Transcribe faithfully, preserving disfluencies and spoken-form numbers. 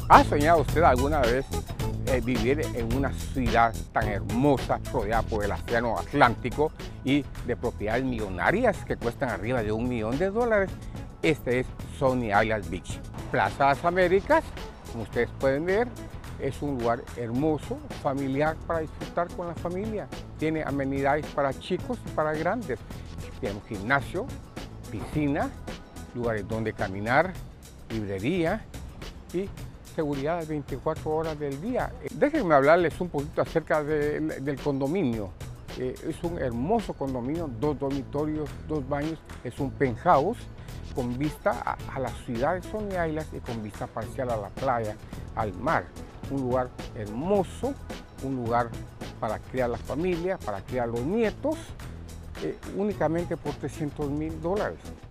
¿Ha soñado usted alguna vez eh, vivir en una ciudad tan hermosa, rodeada por el océano Atlántico y de propiedades millonarias que cuestan arriba de un millón de dólares? Este es Sunny Isles Beach. Plaza Las Américas, como ustedes pueden ver, es un lugar hermoso, familiar para disfrutar con la familia. Tiene amenidades para chicos y para grandes. Tiene un gimnasio, piscina, lugares donde caminar, librería y seguridad veinticuatro horas del día. Déjenme hablarles un poquito acerca de, del condominio. Eh, es un hermoso condominio, dos dormitorios, dos baños, es un penthouse con vista a, a la ciudad de Sunny Isles y con vista parcial a la playa, al mar. Un lugar hermoso, un lugar para criar la familia, para criar los nietos, eh, únicamente por trescientos mil dólares.